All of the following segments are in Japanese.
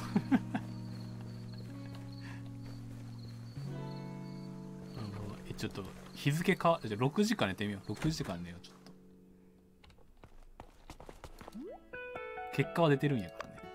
ちょっと日付か、じゃあ6時間寝てみよう。6時間寝よう。ちょっと結果は出てるんやからね。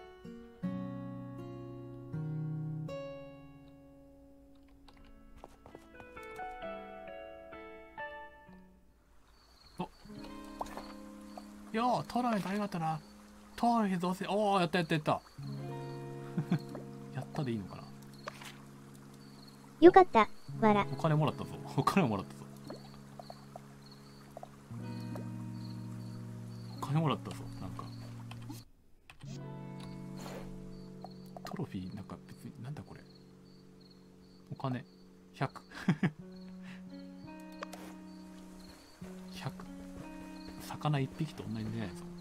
お、いやー、トライありがとな。トライどうせ、おー、やったやったやった。やったでいいのかな。 よかった、わら。 お金もらったぞ。お金もらったぞ。お金もらったぞ。なんかトロフィー、なんか別に、なんだこれ。お金100。100。魚1匹と同じじゃないぞ。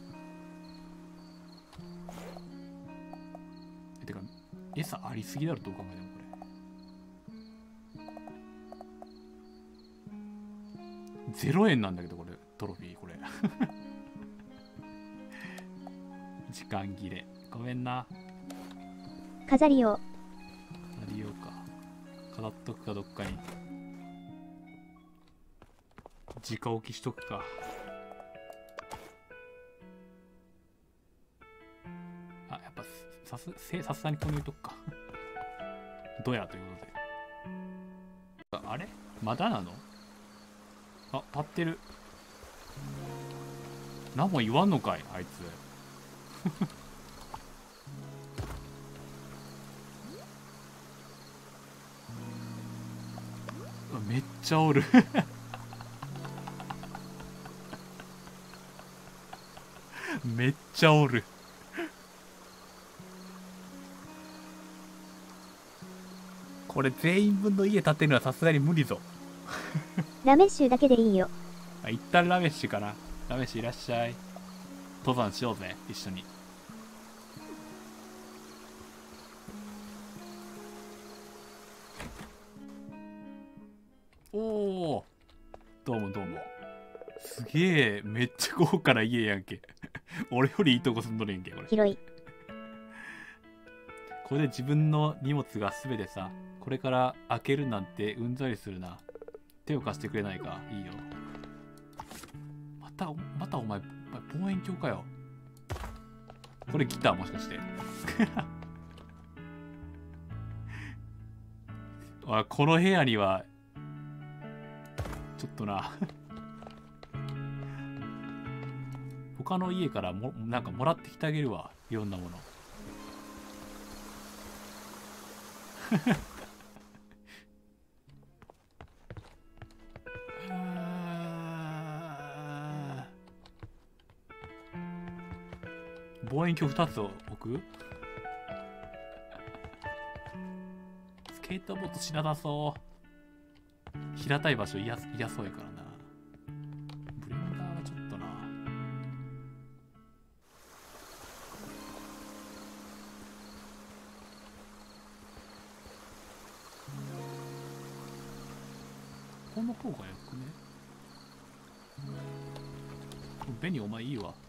てか、餌ありすぎだろ、どう考えてもこれ。0円なんだけど、これ、トロフィー、これ。時間切れ。ごめんな。 飾りを。 飾りようか。飾っとくか、どっかに。直置きしとくか。あ、やっぱ、さすがにここに置いとくか。どやということで。あれまだなの？あ、立ってる。何も言わんのかい、あいつ。めっちゃおる。めっちゃおる。これ全員分の家建てるのはさすがに無理ぞ。 ラメッシュだけでいいよ。 あ、一旦ラメッシュかな。ラメッシュいらっしゃい。登山しようぜ、一緒に。おお、どうもどうも。すげえ、めっちゃ豪華な家やんけ。俺よりいいとこ住んどるやんけ、これ。 広い。 これで自分の荷物が全てさ、これから開けるなんてうんざりするな。手を貸してくれないか。いいよ。またお前、望遠鏡かよ。これギターもしかして。あ、この部屋には、ちょっとな。他の家からなんかもらってきてあげるわ。いろんなもの。望遠鏡2つを置く。スケートボードしなさそう。平たい場所嫌そうやからな。ブレンダーはちょっとな。この方がよくね。ベニお前いいわ。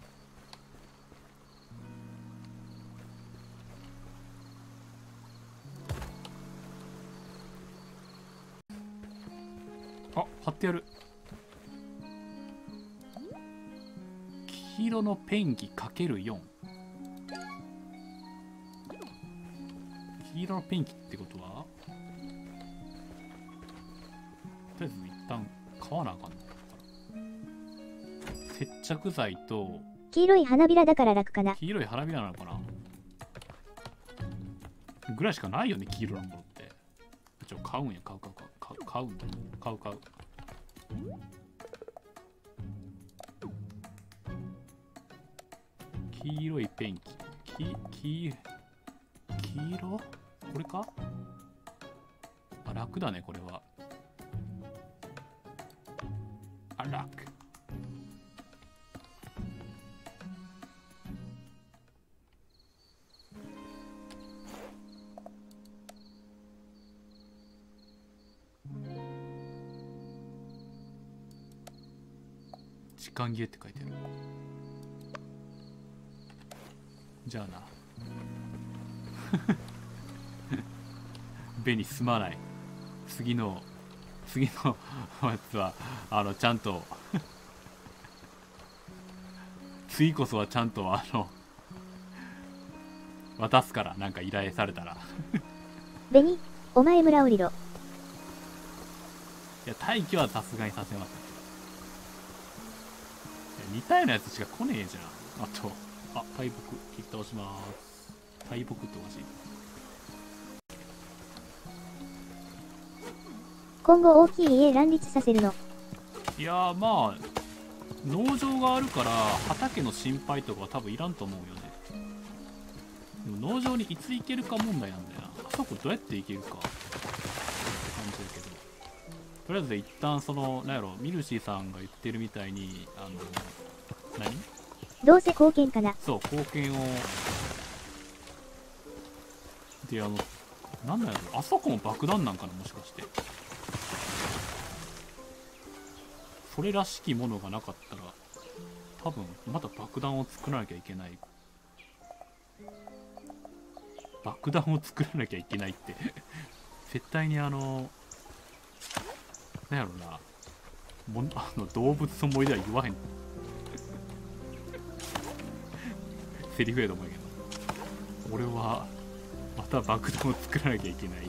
あ、貼ってやる。黄色のペンキ ×4。黄色のペンキってことは、とりあえず一旦買わなあかんの。接着剤と黄色い花びらだから楽かな。 黄色い花びらなのかなぐらいしかないよね、黄色なものって。買うんや。買うんだ。買う。黄色いペンキ。黄色これか。あ、楽だね、これは。あ、楽。時間切れって書いてある。じゃあな。 紅すまない。次のやつはちゃんと次こそはちゃんと渡すから、なんか依頼されたら。 紅、お前村降りろ。 いや、待機はさすがにさせます。似たようなやつしか来ねえじゃん。大木切って押します。大木ってほしい。 今後大きい家乱立させるの。 いやー、まあ農場があるから畑の心配とかは多分いらんと思うよね。でも農場にいつ行けるか問題なんだよな。あそこどうやって行けるかって感じだけど、とりあえず一旦なんやろ、ミルシーさんが言ってるみたいに何どうせ貢献かな。 そう、貢献をで、なんだろう、あそこも爆弾なんかな、もしかして。それらしきものがなかったら多分また爆弾を作らなきゃいけない。爆弾を作らなきゃいけないって絶対になんやろな、動物の森では言わへんセリフやと思うけど、俺はまた爆弾を作らなきゃいけない。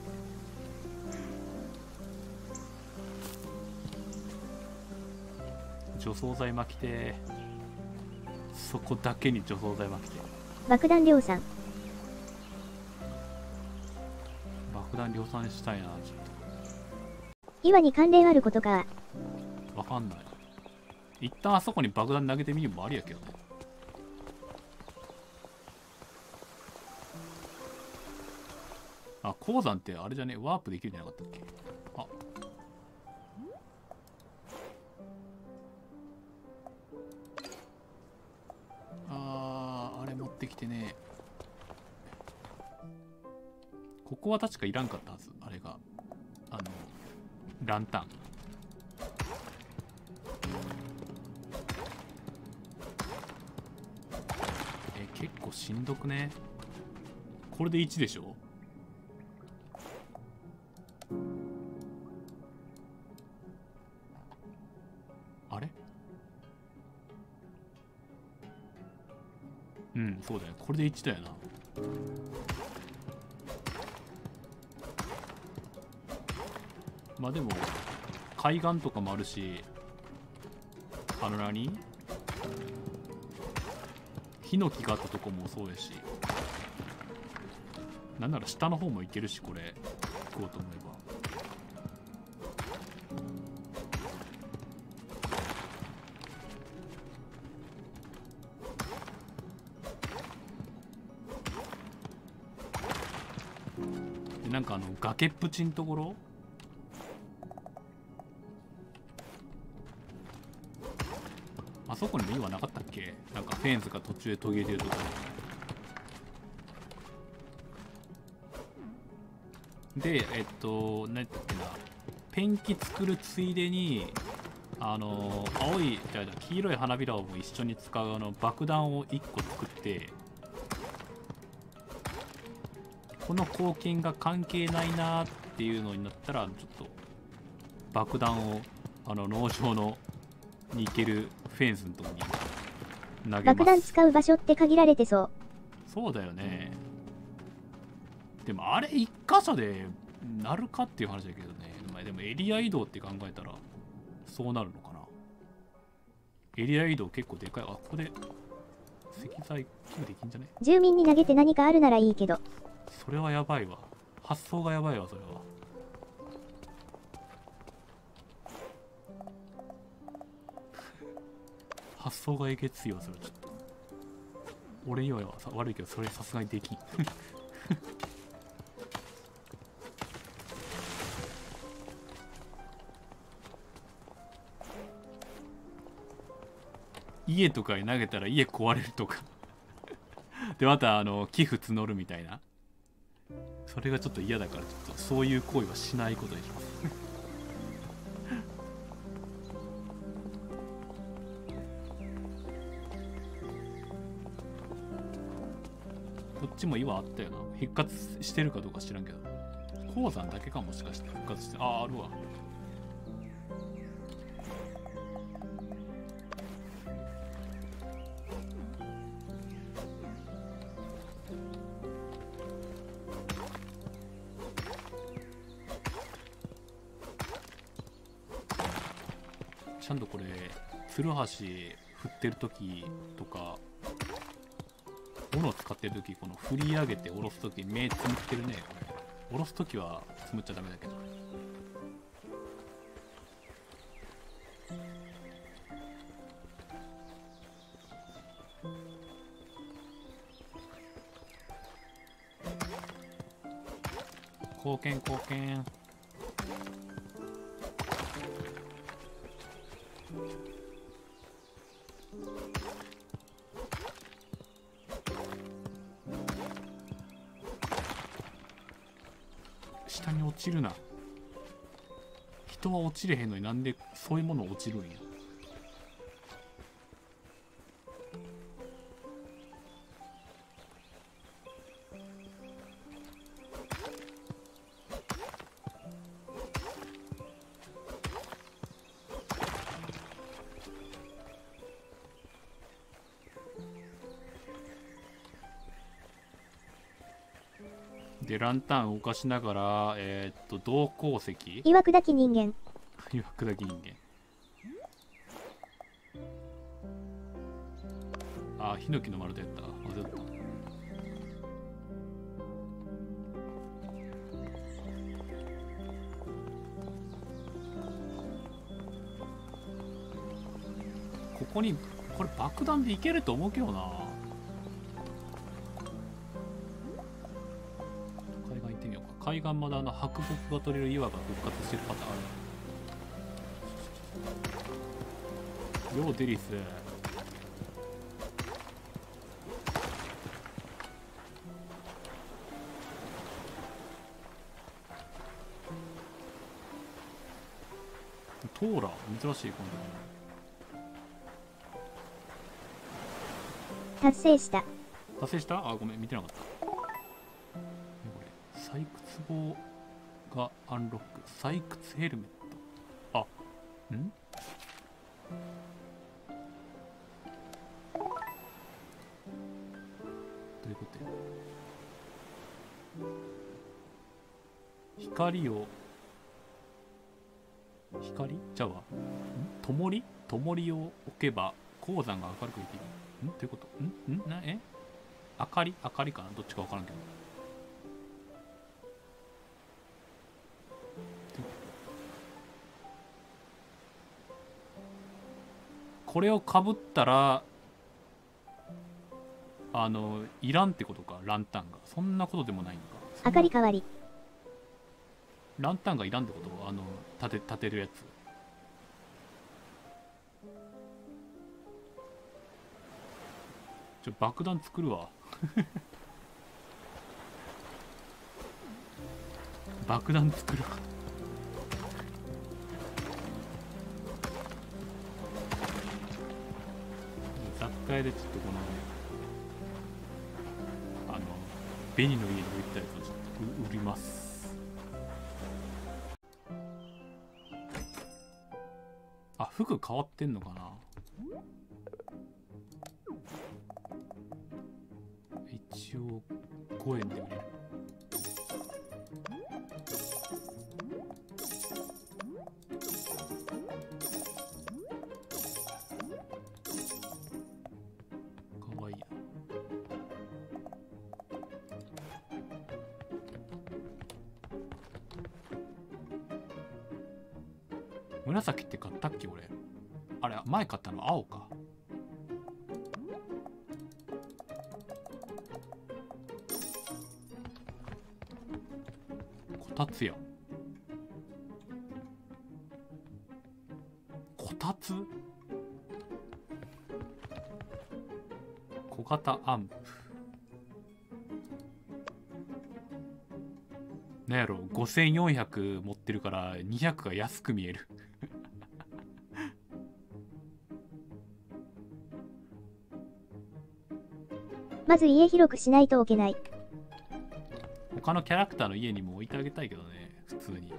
除草剤巻きて、そこだけに除草剤巻きて。 爆弾量産。 爆弾量産したいな、ちょっ岩に関連あることか。 とわかんない。一旦あそこに爆弾投げてみるのもありやけどね。あ、鉱山ってあれじゃね、ワープできるんじゃなかったっけ。あれ持ってきてね。ここは確かいらんかったはず。あれがランタン。結構しんどくね。これで1でしょ。あれ、うん、そうだよ。これで1だよな。まあでも海岸とかもあるし、ヒノキがあったとこもそうやし、なんなら下の方も行けるし、これ行こうと思えば。で、なんか崖っぷちんところ、あそこにも岩なかったっけ。なんかフェンスが途中で途切れてるところで、何やったっけな、ペンキ作るついでに黄色い花びらをも一緒に使う爆弾を1個作って、この貢献が関係ないなっていうのになったら、ちょっと爆弾を農場のに行けるフェンスのとこに投げます。 爆弾使う場所って限られてそう。 そうだよね。でもあれ一箇所でなるかっていう話だけどね。まあ、でもエリア移動って考えたらそうなるのかな。エリア移動結構でかい。ここで石材寄付できんじゃね。 住民に投げて何かあるならいいけど。 それはやばいわ。発想がやばいわ、それは。発想がえげついわ、それちょっと。俺には悪いけど、それさすがにできん。家とかに投げたら家壊れるとかで、また寄付募るみたいな。それがちょっと嫌だから、ちょっとそういう行為はしないことにしますこっちも岩あったよな。復活してるかどうか知らんけど。鉱山だけかもしかして復活して。あるわ。ちゃんとこれツルハシ振ってる時とか斧使ってる時、この振り上げて下ろす時目つむってるね。これ下ろす時はつむっちゃダメだけど。貢献貢献。下に落ちるな。人は落ちれへんのになんでそういうもの落ちるんや。でランタン動かしながら銅鉱石岩砕き人間。 岩砕き人間。あ、ヒノキの丸でやった。忘れた。ここにこれ爆弾でいけると思うけどな。海岸行ってみようか。海岸まだ白木が取れる岩が復活してるパターンある。ようデリス。トーラ珍しい。今達成した。 度達成した。あ、ごめん見てなかった。これ採掘棒がアンロック。採掘ヘルメット。あ、んどういうことや。光をじゃあわ。ともりを置けば鉱山が明るくできる。どういうこと。明かりかな。どっちか分からんけど。これをかぶったらいらんってことか。ランタンがそんなことでもないんか。 明かり代わり。 ランタンがいらんってこと。立てるやつ。爆弾作るわ。爆弾作るわ。雑貨屋でちょっとこの紅の家に置いたやつをちょっと売ります。あ、服変わってんのかな。一応5円で売れる。かわいいな。紫って買ったっけ俺。あれ前買ったの青か。こたつや。こたつ。小型アンプ。なんやろ、5400持ってるから200が安く見える。 まず家広くしないと置けない。 他のキャラクターの家にも置いてあげたいけどね、普通に。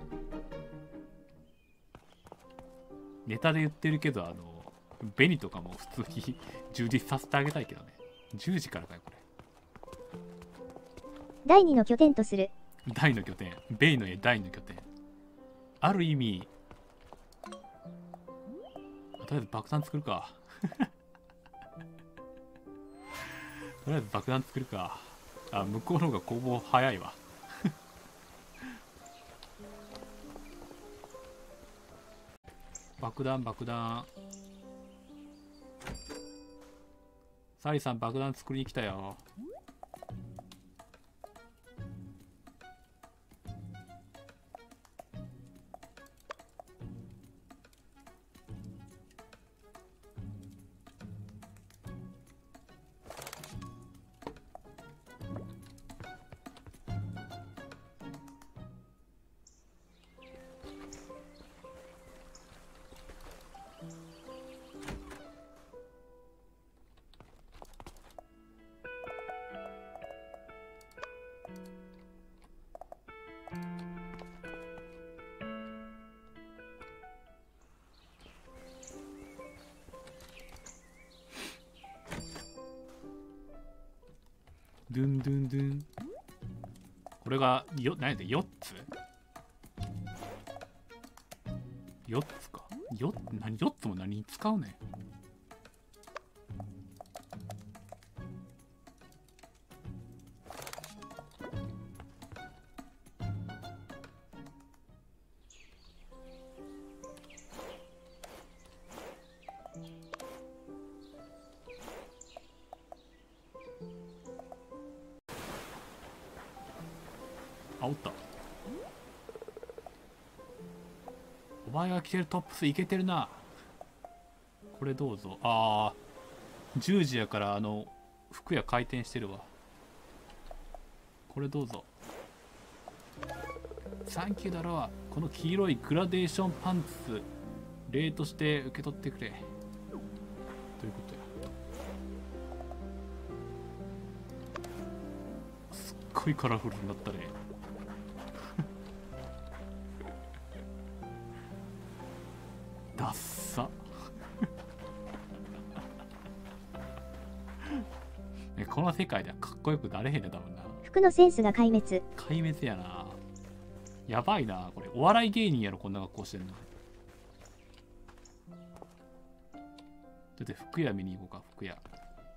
ネタで言ってるけど、紅とかも普通に充実させてあげたいけどね。10時からかよ、これ。 第2の拠点とする。 第2の拠点。ベイの家第2の拠点。ある意味、とりあえず爆弾作るか。とりあえず爆弾作るか。あ、向こうの方が攻防早いわ。爆弾爆弾。サリさん爆弾作りに来たよ。ドゥンドゥンドゥン。これが何やで4つ ?4 つか。何4つも何に使うねん。あ、おった。お前が着てるトップスいけてるな。これどうぞ。ああ、10時やから服屋回転してるわ。これどうぞ。サンキューだろ。この黄色いグラデーションパンツ礼として受け取ってくれ。どういうことや。すっごいカラフルになったね。ダッサ。この世界ではかっこよくなれへんね、多分な。 服のセンスが壊滅。 壊滅やな。やばいな、これ。お笑い芸人やろ、こんな格好してんの。だって服屋見に行こうか、服屋。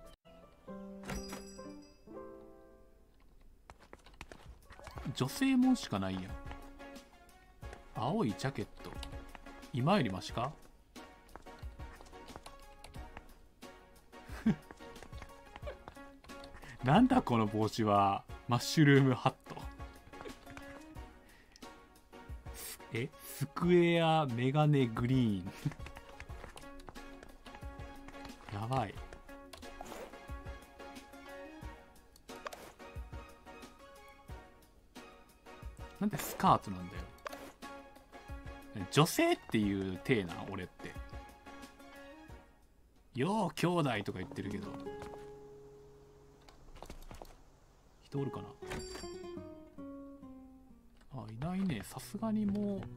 女性もんしかないやん。青いジャケット。今よりマシか。なんだこの帽子は。マッシュルームハット。スクエアメガネグリーン。やばい。なんでスカートなんだよ。女性っていう体な、俺って。よう兄弟とか言ってるけど。人おるかな。あ、いないね。さすがにもう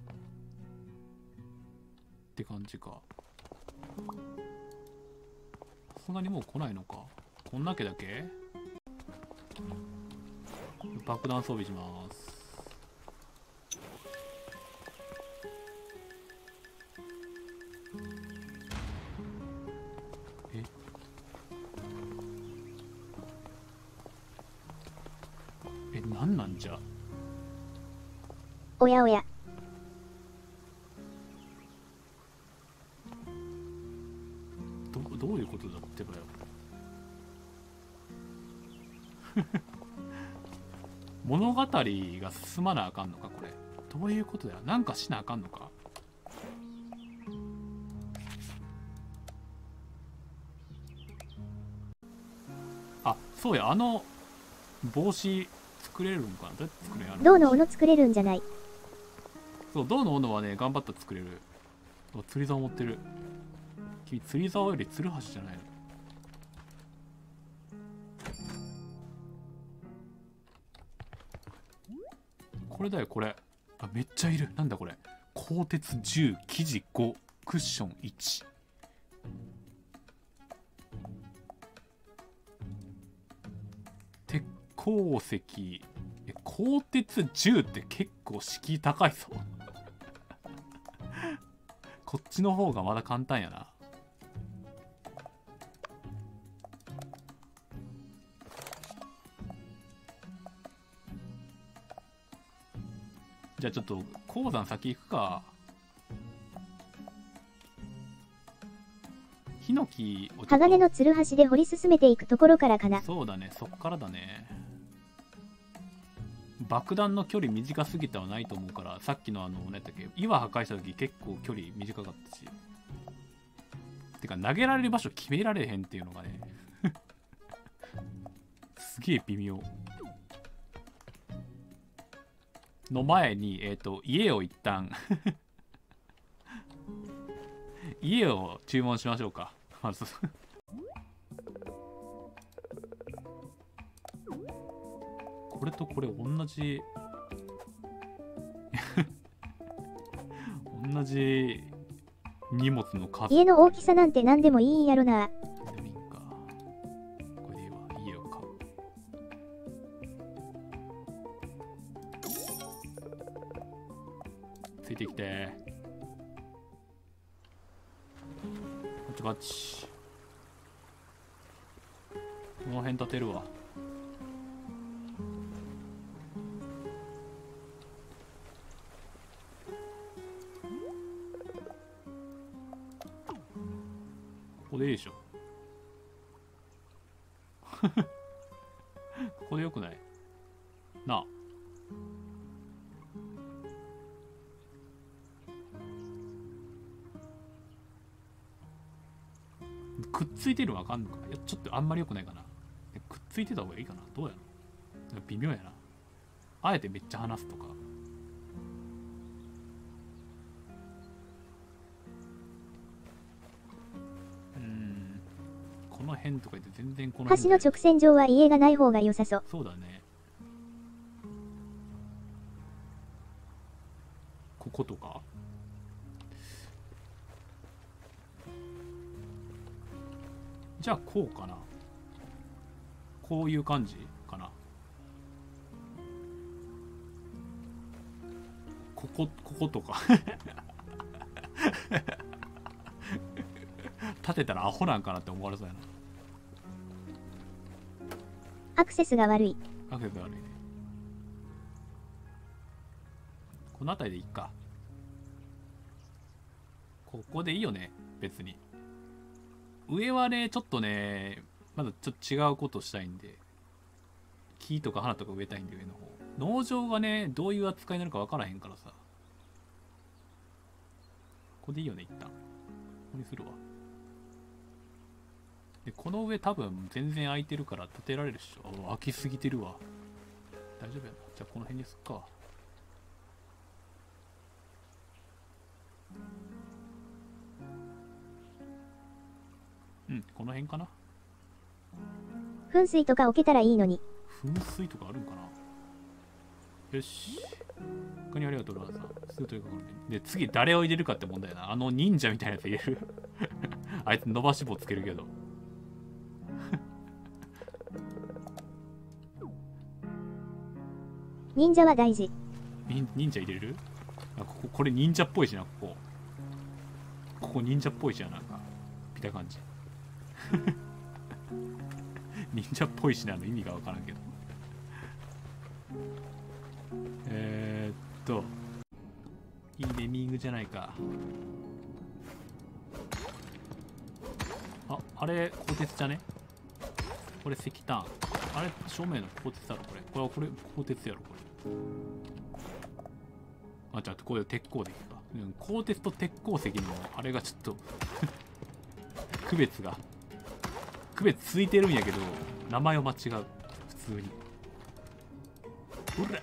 って感じか。さすがにもう来ないのか。こんだけだけ。爆弾装備します。なんなんじゃ。 おやおや。 どういうことだってばよ。物語が進まなあかんのか、これ。どういうことだよ。なんかしなあかんのか。あ、そうや、帽子作れるんかな。どうやって作れるの。 銅の斧作れるんじゃない。 そう、銅の斧はね、頑張ったら作れる。釣り竿持ってる。君、釣り竿よりツルハシじゃないの。 これだよこれ。あ、めっちゃいる。なんだこれ。鋼鉄10、生地5、クッション1。鉄鉱石。鋼鉄10って結構敷居高いぞ。こっちの方がまだ簡単やな。じゃあちょっと鉱山先行くか。ヒノキを鋼のツルハシで掘り進めていくところからかな。 そうだね、そっからだね。爆弾の距離短すぎてはないと思うから、さっきの何やったっけ、岩破壊した時結構距離短かったし。てか投げられる場所決められへんっていうのがねすげえ微妙。の前に家を一旦家を注文しましょうかまずこれとこれ同じ同じ荷物の数。 家の大きさなんて何でもいいんやろな。 でもいいか。これでいいわ。家を買う。ついてきて。こっちこっち。この辺建てるわ。ここでいいでしょここでよくないなあ。くっついてるのわかんのか。いやちょっとあんまりよくないかな。くっついてた方がいいかな。どうやろ微妙やな。あえてめっちゃ離すとか。この辺とか言って全然この辺。 橋の直線上は家がない方が良さそう。 そうだね。こことか。じゃあこうかな。こういう感じかな。こことか立てたらアホなんかなって思われそうやな。 アクセスが悪い。 アクセスが悪いね。この辺りでいいか。ここでいいよね、別に。上はね、ちょっとね、まだちょっと違うことしたいんで。木とか花とか植えたいんで、上の方。農場がね、どういう扱いになるか分からへんからさ。ここでいいよね、一旦。ここにするわ。で、この上多分全然空いてるから建てられるっしょ。空きすぎてるわ。大丈夫やな。じゃあこの辺にすっか。うん、この辺かな。 噴水とか置けたらいいのに。 噴水とかあるんかな。よし。他にありがとう、ローラさん。すぐというか、で、次誰を入れるかって問題やな。忍者みたいなやつ入れるあいつ伸ばし棒つけるけど忍者は大事。 忍者入れる。あ、これ忍者っぽいしな。ここ忍者っぽいしな。なんか見た感じ忍者っぽいしなの意味が分からんけどいいネーミングじゃないか。あれ鋼鉄じゃね。これ石炭。あれ正面の鋼鉄だろ。これ鋼鉄やろこれ。あ、じゃあこれ鉄鉱石か。鋼鉄と鉄鉱石のあれがちょっと区別ついてるんやけど名前を間違う。普通にほら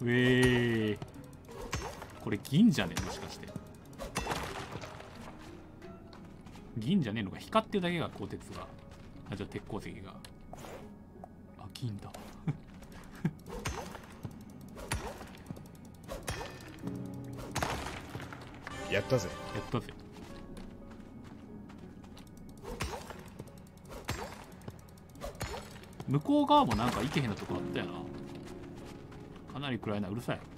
これ銀じゃねえ。もしかして銀じゃねえのか。光ってるだけが鋼鉄が。あ、じゃあ鉄鉱石が。あ、銀だやったぜ。 やったぜ。向こう側もなんか行けへんのとこあったよな。かなり暗いな。うるさい。